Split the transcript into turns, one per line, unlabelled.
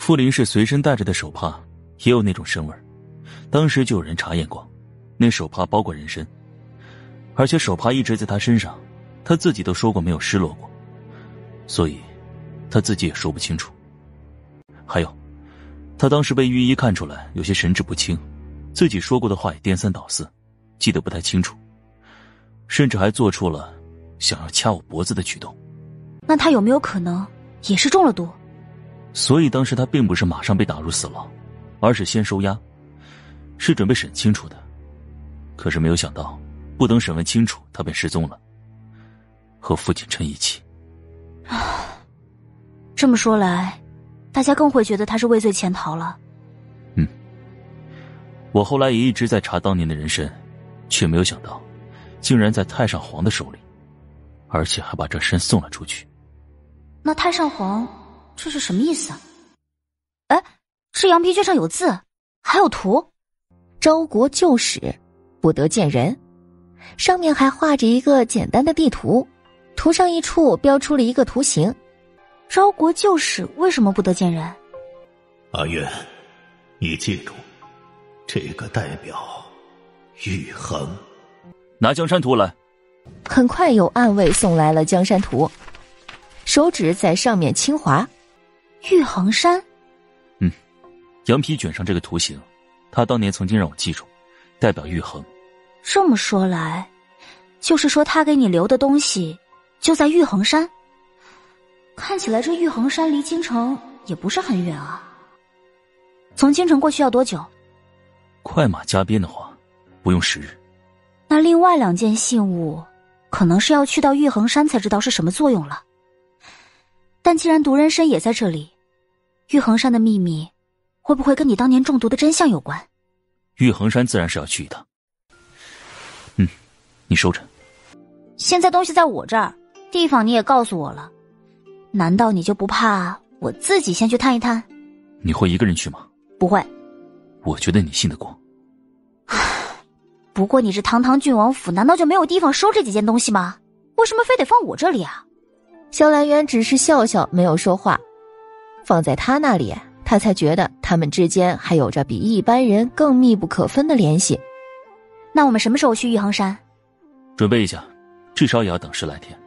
傅林氏随身带着的手帕也有那种身味，当时就有人查验过，那手帕包裹人身，而且手帕一直在他身上，他自己都说过没有失落过，所以他自己也说不清楚。还有，他当时被御医看出来有些神志不清，自己说过的话也颠三倒四，记得不太清楚，甚至还做出了想要掐我脖子的举动。
那他有没有可能也是中了毒？
所以当时他并不是马上被打入死牢，而是先收押，是准备审清楚的。可是没有想到，不等审问清楚，他便失踪了，和傅锦琛一起。
这么说来，大家更会觉得他是畏罪潜逃了。
我后来也一直在查当年的人参，却没有想到竟然在太上皇的手里，而且还把这参送了出去。
那太上皇这是什么意思啊？哎，这羊皮卷上有字，还有图。
昭国旧史，不得见人。上面还画着一个简单的地图，图上一处标出了一个图形。
昭国旧史为什么不得见人？
阿月，你记住，这个代表玉衡。
拿江山图来。
很快有暗卫送来了江山图，手指在上面轻划。
玉衡山。
羊皮卷上这个图形，他当年曾经让我记住，代表玉衡。
这么说来，就是说他给你留的东西就在玉衡山。看起来这玉衡山离京城也不是很远啊。从京城过去要多久？
快马加鞭的话，不用10日。
那另外2件信物，可能是要去到玉衡山才知道是什么作用了。但既然毒人参也在这里，玉衡山的秘密会不会跟你当年中毒的真相有关？
玉衡山自然是要去一趟。你收着。
现在东西在我这儿，地方你也告诉我了，难道你就不怕我自己先去探一探？
你会一个人去吗？
不会。
我觉得你信得过。
不过你这堂堂郡王府，难道就没有地方收这几件东西吗？为什么非得放我这里啊？
萧兰渊只是笑笑，没有说话。放在他那里，他才觉得他们之间还有着比一般人更密不可分的联系。
那我们什么时候去玉衡山？
准备一下，至少也要等10来天。